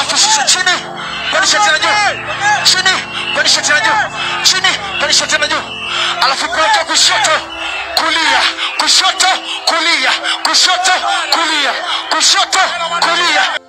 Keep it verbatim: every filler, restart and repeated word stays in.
alafu shusha chini, pandisha tena juu, chini, pandisha tena juu, chini, pandisha tena juu, alafu peleka kushoto, kulia, kushoto, kulia, kushoto, kulia, kushoto, kulia.